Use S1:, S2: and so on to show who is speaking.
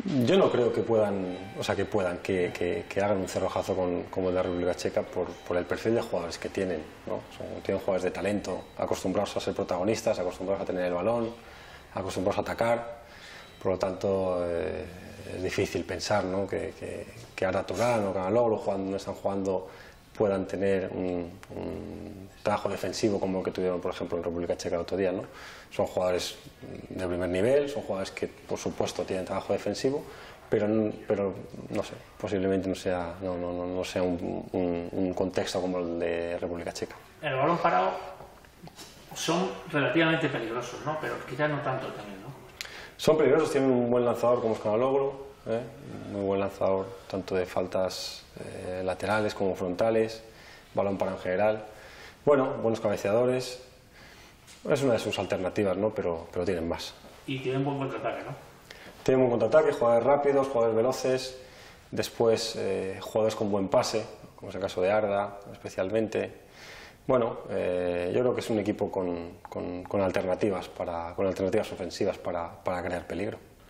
S1: Yo no creo que puedan, o sea, que hagan un cerrojazo como el de la República Checa por el perfil de jugadores que tienen, ¿no? Tienen jugadores de talento, acostumbrados a ser protagonistas, acostumbrados a tener el balón, acostumbrados a atacar. Por lo tanto, es difícil pensar, ¿no? que Arda Turan o Calhanoglu, cuando no están jugando, puedan tener un trabajo defensivo como el que tuvieron, por ejemplo, en República Checa el otro día, ¿no? Son jugadores de primer nivel, son jugadores que, por supuesto, tienen trabajo defensivo, pero no sé, posiblemente no sea un contexto como el de República Checa.
S2: El balón parado son relativamente peligrosos, ¿no? Pero quizás no tanto también, ¿no?
S1: Son peligrosos, tienen un buen lanzador como es Calhanoglu, muy buen lanzador tanto de faltas laterales como frontales, balón parado en general. Bueno, buenos cabeceadores, es una de sus alternativas, ¿no? Pero tienen más.
S2: Y tienen buen contraataque, ¿no?
S1: Tienen buen contraataque, jugadores rápidos, jugadores veloces, después jugadores con buen pase, como es el caso de Arda, especialmente. Bueno, yo creo que es un equipo con alternativas ofensivas para crear peligro.